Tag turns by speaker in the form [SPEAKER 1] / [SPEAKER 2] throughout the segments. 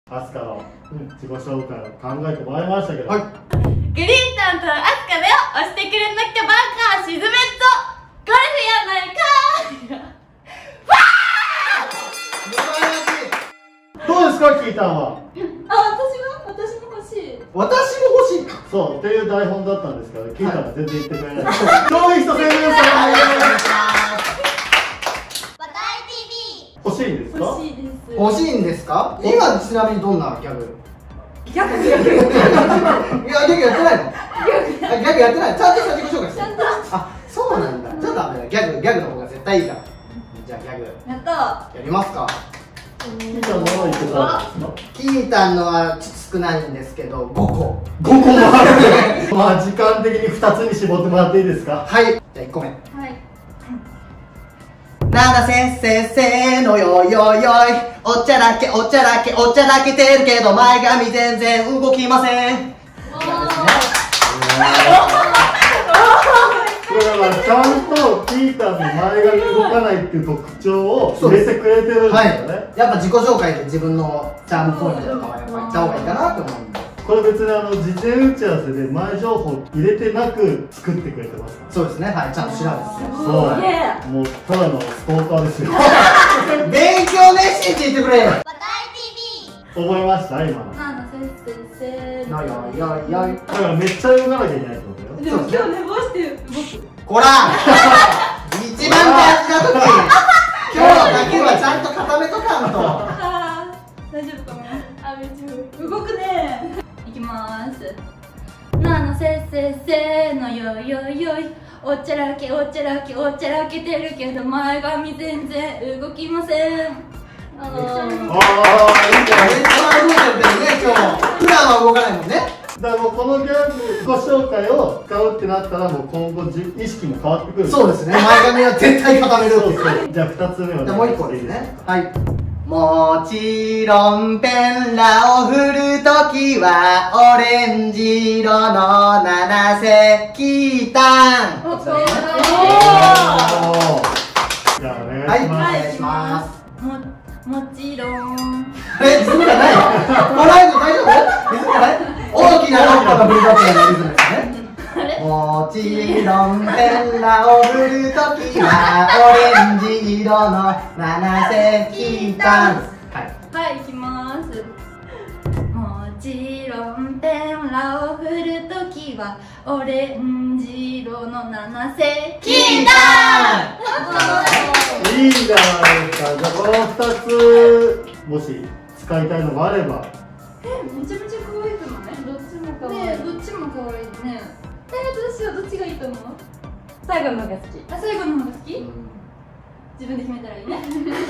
[SPEAKER 1] アスカの自己紹介を考えてもらいましたけど、
[SPEAKER 2] はい、
[SPEAKER 3] グリーンタンとアスカだよ。押してくれなきゃバカ沈めっとゴルフやないか
[SPEAKER 1] どうですかキータンは。
[SPEAKER 3] 私も欲しい。
[SPEAKER 2] 私も欲しい。
[SPEAKER 1] そうっていう台本だったんですけど、キータンが全然言ってくれない。教育と宣伝さん欲しいんですか。
[SPEAKER 3] 欲しいです。
[SPEAKER 2] 欲しいんですか。今ちなみにどんなギャグ？
[SPEAKER 3] ギャグ
[SPEAKER 2] いやギャグやってないの？ギャグやってない。ちゃんとした自己紹介して。あ、そうなんだ。じゃあダメだ。ギャグの方が絶対いいから。じゃあギャグ
[SPEAKER 3] やった。
[SPEAKER 2] やりますか。
[SPEAKER 1] キータンのは言ってたんですか。
[SPEAKER 2] キータンのは少ないんですけど5個。
[SPEAKER 1] 5個もある。まあ時間的に2つに絞ってもらっていいですか。
[SPEAKER 2] はい。じゃあ1個目。
[SPEAKER 3] はい。
[SPEAKER 2] ななせせせのよいよいよい、おっちゃらけおっちゃらけおっちゃらけてるけど前髪全然動きません。
[SPEAKER 1] これはちゃんとキータンの前髪動かないっていう特徴を入れてくれてるんですよね。
[SPEAKER 2] はい、やっぱ自己紹介で自分のチャームポイントとかはやっぱ言った方がいいかなと思うんで。
[SPEAKER 1] これ別に事前打ち合わせで前情報入れてなく作ってくれてますから。
[SPEAKER 2] そうですね、はい、ちゃんと調べて。
[SPEAKER 1] そう、もうただのストーカーですよ。
[SPEAKER 2] 勉強熱心って言ってくれよ。
[SPEAKER 1] 覚えました今の。
[SPEAKER 3] せ
[SPEAKER 2] のよいよいよい。
[SPEAKER 1] だからめっちゃ動かなきゃいけないってことだよ。
[SPEAKER 3] でも今日寝坊して動く。
[SPEAKER 2] こら一番大事な時今日だけはちゃんと固めとかんと。
[SPEAKER 3] 大丈夫かな。あ、めっちゃ動くね。いきまーす。せのよいよいよい、おっちゃらけおっちゃらけおっちゃらけてるけど前髪全然動きません。
[SPEAKER 1] いいんじゃない。
[SPEAKER 2] めっちゃ動いてるね今日。普段は動かないもんね。
[SPEAKER 1] だからもうこのギャグ自己紹介を使うってなったらもう今後意識も変わってくる。
[SPEAKER 2] そうですね、前髪は絶対固めるっていう。
[SPEAKER 1] そうそう。じゃあ2つ目は
[SPEAKER 2] じゃあもう一個ですね。はい。もちろんペンラを振るときはオレンジ色の七瀬キータン。
[SPEAKER 1] じゃあお願
[SPEAKER 2] はいい、お
[SPEAKER 1] します。
[SPEAKER 2] 願いします。
[SPEAKER 3] もちろん。
[SPEAKER 2] リズムがない。もらえるの大丈夫？リズムがない。大きなロッカのブルドッグのリズムですね。もちろんペンラを振るときはオレンジ色の七瀬キータン。
[SPEAKER 3] はい、いきます。もちろんペンラを振るときはオレンジ色の七瀬キータン。
[SPEAKER 1] いいじゃないですか。じゃあこの2つもし使いたいのがあれば。
[SPEAKER 3] めちゃめちゃ可愛くない？どっちも可愛い。ね、どっちも可愛いね。私はどっちがいいと思う？最後の方が好き。あ、最後の方が好き？自分で決めたらいいね。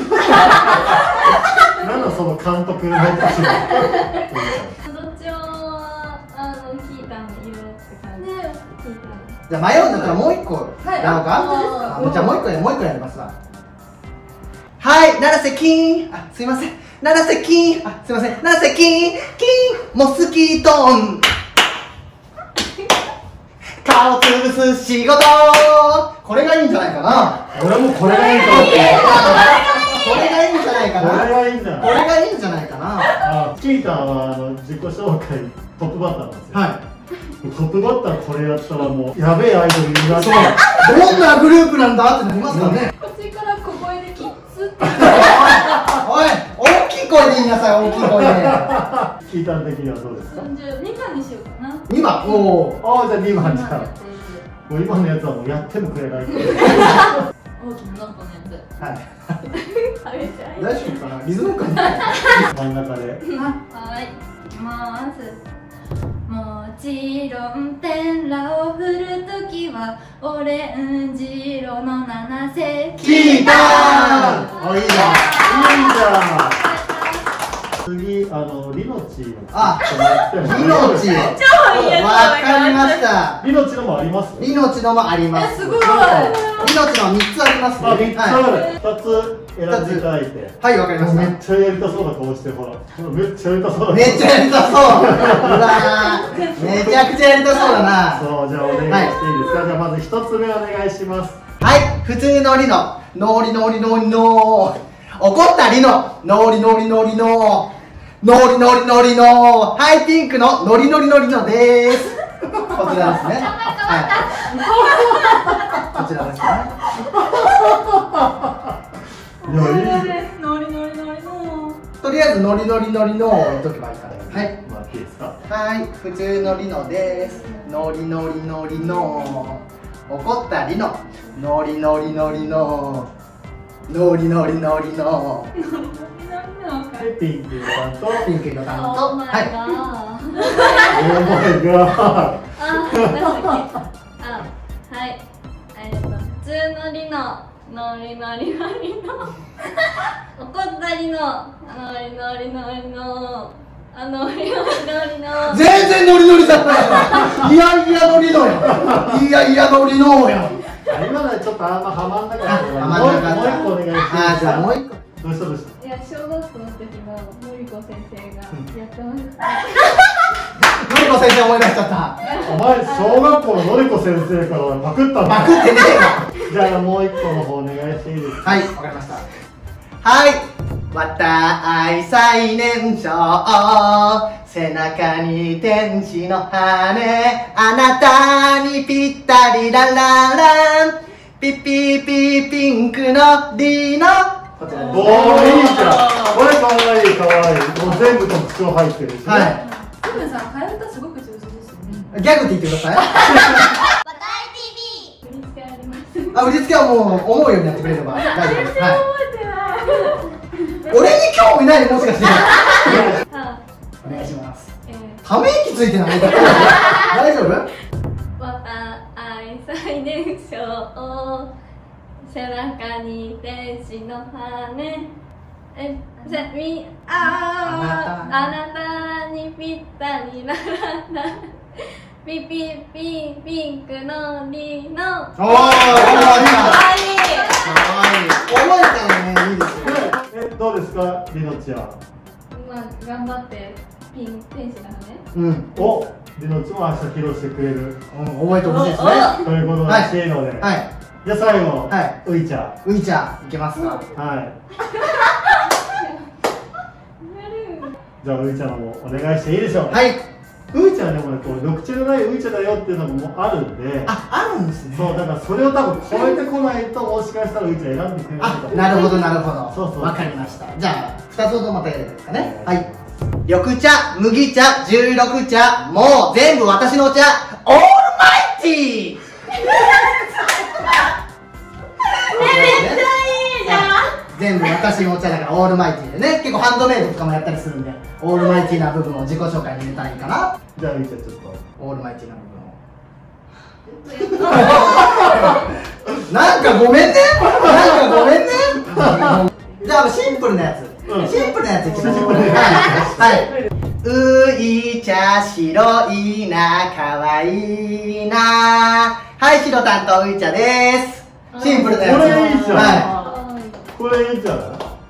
[SPEAKER 1] なんだその監督の立場。
[SPEAKER 3] どっちもキータンの色って感じ。ね、キータン。
[SPEAKER 2] じゃあ迷うんだったらもう一個やろうか。
[SPEAKER 3] はい、
[SPEAKER 2] じゃあもう一個やりますわ。はい、七瀬キーン。あ、すいません。七瀬キーン。あ、すいません。七瀬キーン。キーン。モスキートン。顔つぶす仕事。これがいいんじゃないかな。
[SPEAKER 1] 俺もこれがいいと思って。
[SPEAKER 2] これがいいんじゃないかな。
[SPEAKER 1] これがいいんじゃない。
[SPEAKER 2] これがいいんじゃないかな。
[SPEAKER 1] キータンは自己紹介トップバッターなんですよ。
[SPEAKER 2] はい。
[SPEAKER 1] トップバッターこれやったらもうやべえアイドルになって。
[SPEAKER 2] どんなグループなんだってなりますからね。
[SPEAKER 3] こっちから小声でキッズって。
[SPEAKER 2] おい、大きい声で言いなさい、大きい声で。
[SPEAKER 1] キータン的にはどうですか。
[SPEAKER 3] じゃあ2番にしようかな。
[SPEAKER 2] 2番。おお。
[SPEAKER 1] ああ、じゃあ2番じゃん。もう今のやつはもうやってもくれない。
[SPEAKER 3] 大きなノットのやつ。
[SPEAKER 2] はい。
[SPEAKER 3] あげちゃい。
[SPEAKER 2] 大丈夫かな、リズム感。
[SPEAKER 1] 真ん中で。
[SPEAKER 3] はい、いきます。もちろんペンラを振るときはオレンジ色の七瀬
[SPEAKER 2] キータン。
[SPEAKER 1] あ、いいじゃん。いいじゃん。次、リノチ
[SPEAKER 2] あ、リノチ。
[SPEAKER 3] 超いいやつ。
[SPEAKER 2] わかりました。
[SPEAKER 1] リノチのもあります。
[SPEAKER 2] リノチのもあります。
[SPEAKER 3] すごい。
[SPEAKER 2] リノチの3つありますね。
[SPEAKER 1] あ、3つある。2つ選んでいただいて。
[SPEAKER 2] はい、わかりました。
[SPEAKER 1] めっちゃやりたそうな顔して、ほら。めっちゃやりたそうだ。
[SPEAKER 2] めっちゃやりたそう。うわー、めちゃくちゃやりたそうだな。
[SPEAKER 1] そう、じゃあお願いしていいですか。じゃあまず1つ目お願いします。
[SPEAKER 2] はい、普通のリノ。ノーリノーリノーリノー。怒ったリノ。ノーリノーリノーリノー。 ノリノリノリのハイピンクのノリノリノリのです。こちらですね。はい。こちらですね。
[SPEAKER 3] ノリノリノリの。
[SPEAKER 2] とりあえずノリノリノリのを置いとけばいいから。はい。
[SPEAKER 1] まあいいですか。
[SPEAKER 2] はい、普通のリノです。ノリノリノリの。怒ったリノ。ノリノリノリの。ノリノリノリの。
[SPEAKER 1] ピンク色担当。
[SPEAKER 2] ピンク色担当。はい。
[SPEAKER 3] はい。普通のリノ。ノリノリノリの。怒ったリノ。ノリノリノリの。ノリノリノリの。
[SPEAKER 2] 全然ノリノリじゃない。いやいやノリノや。いやいやノリノや。
[SPEAKER 1] 今のはちょっとあんまハマんなかった。もう一個お願いします。
[SPEAKER 2] じゃあもう一個。
[SPEAKER 1] どうしたどうした。
[SPEAKER 3] いや小学校の時ののりこ先生がやってました。
[SPEAKER 2] のりこ先生思い出しちゃった。
[SPEAKER 1] お前小学校ののりこ先生からパクったんだ。
[SPEAKER 2] パクってねえよ。
[SPEAKER 1] じゃあもう一個の方お願いしていいですか。
[SPEAKER 2] はい、わかりました。はい。わたあい最年少、背中に天使の羽、あなたにぴったりラララン、ピピピピンクのリノ。こちらです。
[SPEAKER 1] おー、いいじゃん。これかわいいかわいい。もう全部特徴入ってるしね。
[SPEAKER 2] はい。
[SPEAKER 3] トムさん、替え歌すごく上手ですよね。
[SPEAKER 2] ギャグって言ってください。
[SPEAKER 3] 振り付けあります。
[SPEAKER 2] あ、振り付けはもう思うようにやってくれれば大丈夫です。はい。俺に興味ないもしかして。お願いします。ため息ついてない？大丈夫？
[SPEAKER 3] わたあい最年少、背中に天使の羽。あなたにぴったりラララ。ピピピピンクのリノ。
[SPEAKER 2] おー、かわいい。覚えたよね、いいですね。
[SPEAKER 1] どうですか、リノちゃん。
[SPEAKER 3] まあ頑張って天使の羽。
[SPEAKER 2] うん。
[SPEAKER 1] お、リノちゃんは明日披露してくれる。
[SPEAKER 2] 覚えてほしいですね。
[SPEAKER 1] ということらしいので。はい。じゃあ最後、ういちゃん。
[SPEAKER 2] ういちゃん、いけますか。
[SPEAKER 1] はい。じゃあういちゃんもお願いしていいでしょう。
[SPEAKER 2] はい。
[SPEAKER 1] ういちゃんでもね、こう緑茶じゃないうい茶だよっていうのもあるんで。
[SPEAKER 2] あるんですね。
[SPEAKER 1] そう、だからそれを多分超えてこないと、もしかしたらうい茶選んでくれないかも。
[SPEAKER 2] なるほどなるほど。
[SPEAKER 1] そうそう。
[SPEAKER 2] わかりました。じゃあ2つほどまたやればいいですかね。はい。緑茶、麦茶、16茶、もう全部私のお茶、オールマイティー。
[SPEAKER 3] めっちゃいいじゃん。
[SPEAKER 2] 全部私のお茶だからオールマイティーでね、結構ハンドメイドとかもやったりするんで、オールマイティーな部分を自己紹介に入れたらいいかな。
[SPEAKER 1] じゃあういちゃんちょっと
[SPEAKER 2] オールマイティーな部分をなんかごめんね。じゃあシンプルなやつ、シンプルなやついきましょう。はい。うい茶白いな、かわいいな。はい、白担当うい茶です。シンプルなやつ。
[SPEAKER 1] これいいじゃん。
[SPEAKER 2] はい。
[SPEAKER 1] これいいじゃん。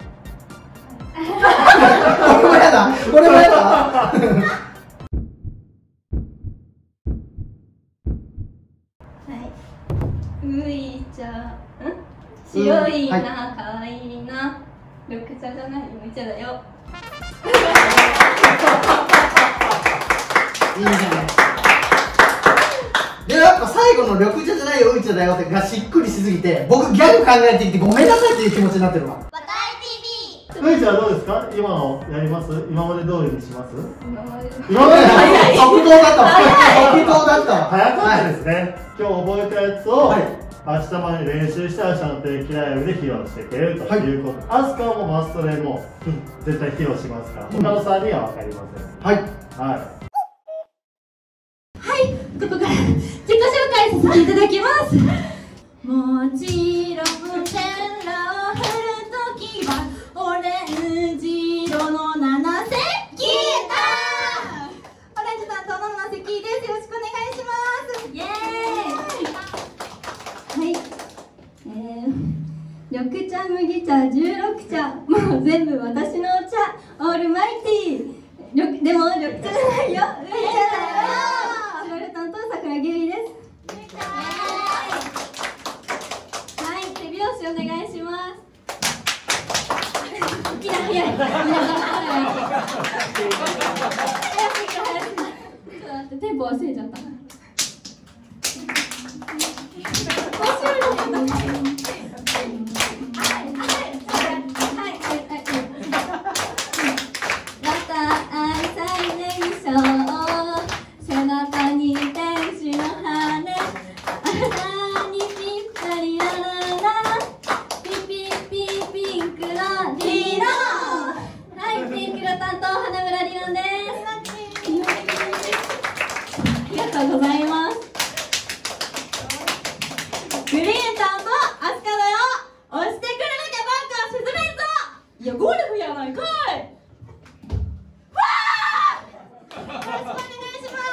[SPEAKER 2] これもやだ。これもやだ。
[SPEAKER 3] うい茶、白いな、かわいいな。緑茶じゃない、麦茶だよ。
[SPEAKER 2] いいじゃない。で、やっぱ最後の緑茶じゃないよ、うい茶だよってがしっくりしすぎて、僕ギャグ考えてきてごめんなさいっていう気持ちになってるわ。
[SPEAKER 1] ういちゃんはどうですか？今のやります？今まで通りにします？
[SPEAKER 3] 今まで
[SPEAKER 2] 即答だったわ。即答だったわ。
[SPEAKER 1] 早かったですね。今日覚えたやつを明日まで練習して明日の定期ライブで披露してくれるということ。アスカはもうマストでも絶対披露しますから、他の3人は分かりません。
[SPEAKER 2] はい。
[SPEAKER 3] はい、ここから自己紹介させていただきます。もちろん線路を振るときはオレンジ色の七石ギター。オレンジ担当の七石です。よろしくお願いします。イエーイ。はい。緑茶、麦茶、16茶、もう全部私のお茶、オールマイティー。でも緑茶じゃないよ。麦茶だよ。白色担当桜木由衣です。はい、手拍子お願いします。いやいやいや。 テンポ忘れちゃった。グリーンさんとアスカだよ。押してくれなきゃバンカー沈めるぞ。いやゴルフやないかい。わー、よろしくお願いします。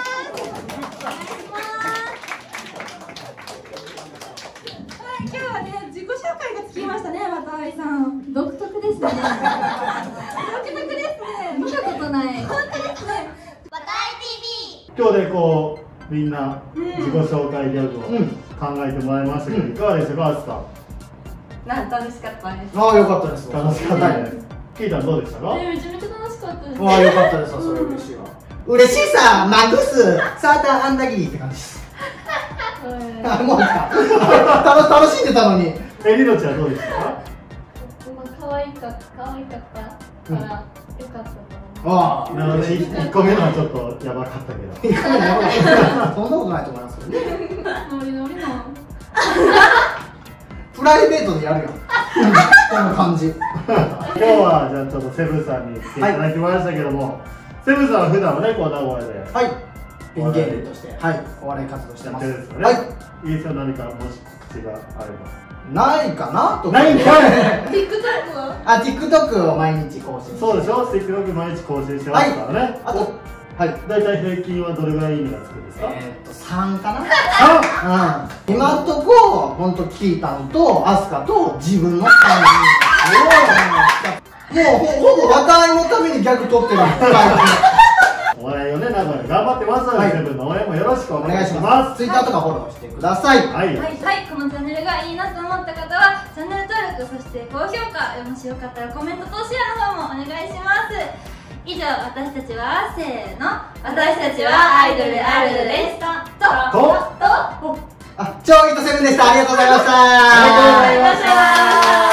[SPEAKER 3] はい、今日はね自己紹介がつきましたね。渡辺さん独特ですね。独特ですね。見たことない。本当ですね。渡辺 TV。
[SPEAKER 1] 今日でこうみんな自己紹介ギャグを考えてもらいましたけど、いかがでしたか、アスカ。
[SPEAKER 3] 楽しかったです。
[SPEAKER 2] ああ、よかったです。
[SPEAKER 1] 楽しかったです。キータンどうでしたか。
[SPEAKER 3] めちゃめちゃ楽しかったです。
[SPEAKER 2] ああ、よかったです。それ嬉しいわ。嬉しさマックスサーターアンダギーって感じです。あ、もう来た。楽しんでたのに。
[SPEAKER 1] りのちゃんどうでしたか。
[SPEAKER 3] 可愛かったからよかったと思います。
[SPEAKER 2] ああ、
[SPEAKER 1] なので1個目のはちょっとやばかったけど。
[SPEAKER 2] 1個目のやばかった。そんなことないと思いますけどね。プライベートでやるよ。この感じ。
[SPEAKER 1] 今日はじゃあちょっとセブンさんに来ていただきましたけども、セブンさんは普段はねこう名古屋で
[SPEAKER 2] はいピン芸人としてはいお笑い活動してます。
[SPEAKER 1] やってるんですよね。
[SPEAKER 2] はい。
[SPEAKER 1] いいですよ、何かもし口があれば。
[SPEAKER 2] ないかなと。
[SPEAKER 1] ないんかい。
[SPEAKER 3] TikTok は？
[SPEAKER 2] あ、TikTok を毎日更新。
[SPEAKER 1] そうでしょ。TikTok 毎日更新してますからね。
[SPEAKER 2] あとはい。
[SPEAKER 1] だいたい平均はどれぐらいいいねがつくんですか。
[SPEAKER 2] 3かな。うん。今んとこ本当キータンとアスカと自分の3人。もうほぼ和解のためにギャグ取ってる。
[SPEAKER 1] お笑いをね、名古屋で頑張ってますので、セブンの応援もよろしくお
[SPEAKER 2] お
[SPEAKER 1] 願いし
[SPEAKER 2] 願いしま。
[SPEAKER 1] ますす。
[SPEAKER 2] Twitter とかフォローしてください。
[SPEAKER 1] はい。
[SPEAKER 3] はい、このチャンネルがいいなと思った方はチャンネル登録、そして高評価、もしよかったらコメントとシェアの方もお願いします。以上、私たちはせーの、私たちはアイドルあるでしたと
[SPEAKER 2] あ、超ヒットセブンでした。ありがとうございました。
[SPEAKER 1] ありがとうございました。